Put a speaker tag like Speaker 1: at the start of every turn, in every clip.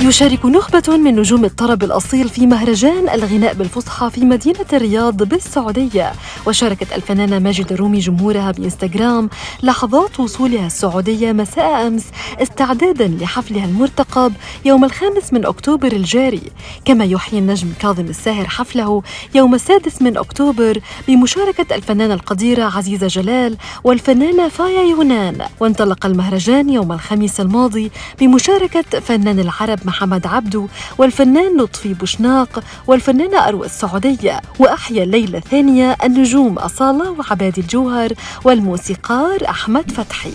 Speaker 1: يشارك نخبة من نجوم الطرب الأصيل في مهرجان الغناء بالفصحى في مدينة الرياض بالسعودية. وشاركت الفنانة ماجدة الرومي جمهورها بإنستغرام لحظات وصولها السعودية مساء أمس استعداداً لحفلها المرتقب يوم 5 أكتوبر الجاري. كما يحيي النجم كاظم الساهر حفله يوم 6 أكتوبر بمشاركة الفنانة القديرة عزيزة جلال والفنانة فايا يونان. وانطلق المهرجان يوم الخميس الماضي بمشاركة فنان العرب محمد عبدو والفنان لطفي بوشناق والفنانة أروى السعودية. وأحيا الليلة الثانية النجوم أصالة وعبادي الجوهر والموسيقار أحمد فتحي.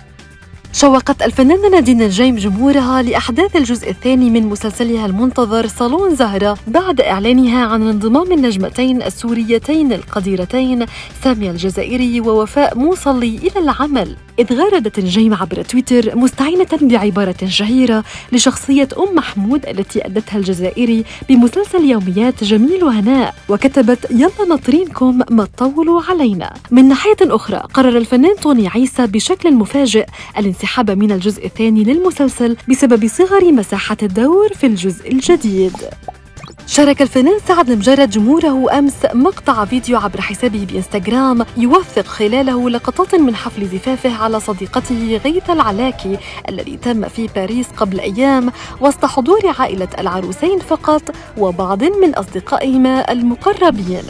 Speaker 1: شوقت الفنانة نادين الجيم جمهورها لأحداث الجزء الثاني من مسلسلها المنتظر صالون زهرة بعد إعلانها عن انضمام النجمتين السوريتين القديرتين سامية الجزائري ووفاء موصلي إلى العمل. إذ غردت الجيم عبر تويتر مستعينة بعبارة شهيرة لشخصية محمود التي أدتها الجزائري بمسلسل يوميات جميل وهناء، وكتبت: يلا ناطرينكم ما تطولوا علينا. من ناحية أخرى قرر الفنان طوني عيسى بشكل مفاجئ الانسحاب من الجزء الثاني للمسلسل بسبب صغر مساحة الدور في الجزء الجديد. شارك الفنان سعد المجرد جمهوره أمس مقطع فيديو عبر حسابه بإنستغرام يوثق خلاله لقطات من حفل زفافه على صديقته غيث العلاكي الذي تم في باريس قبل أيام وسط حضور عائلة العروسين فقط وبعض من أصدقائهما المقربين.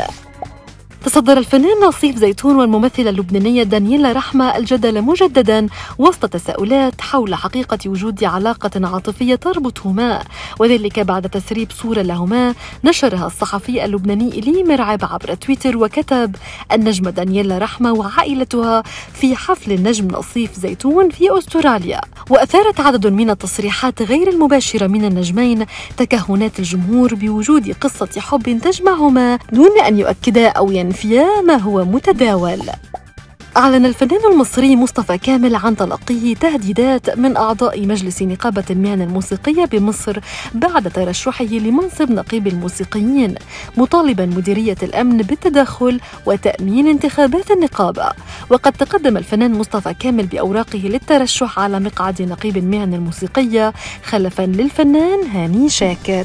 Speaker 1: تصدر الفنان نصيف زيتون والممثلة اللبنانية دانييلا رحمة الجدل مجددا وسط تساؤلات حول حقيقة وجود علاقة عاطفية تربطهما، وذلك بعد تسريب صورة لهما نشرها الصحفي اللبناني إلي مرعب عبر تويتر وكتب: النجمة دانييلا رحمة وعائلتها في حفل النجم نصيف زيتون في أستراليا. وأثارت عدد من التصريحات غير المباشرة من النجمين تكهنات الجمهور بوجود قصة حب تجمعهما دون أن يؤكدا أو ينفيا ما هو متداول. أعلن الفنان المصري مصطفى كامل عن تلقيه تهديدات من أعضاء مجلس نقابة المهن الموسيقية بمصر بعد ترشحه لمنصب نقيب الموسيقيين، مطالبا مديرية الأمن بالتدخل وتأمين انتخابات النقابة. وقد تقدم الفنان مصطفى كامل بأوراقه للترشح على مقعد نقيب المهن الموسيقية خلفا للفنان هاني شاكر.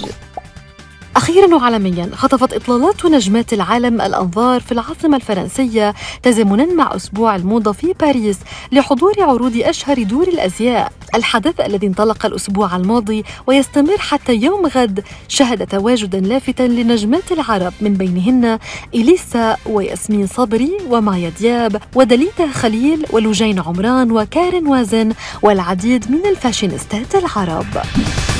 Speaker 1: أخيراً وعالمياً، خطفت إطلالات نجمات العالم الأنظار في العاصمة الفرنسية تزامناً مع أسبوع الموضة في باريس لحضور عروض أشهر دور الأزياء. الحدث الذي انطلق الأسبوع الماضي ويستمر حتى يوم غد شهد تواجداً لافتاً لنجمات العرب من بينهن إليسا وياسمين صبري ومايا دياب ودليتا خليل ولوجين عمران وكارين وازن والعديد من الفاشينيستات العرب.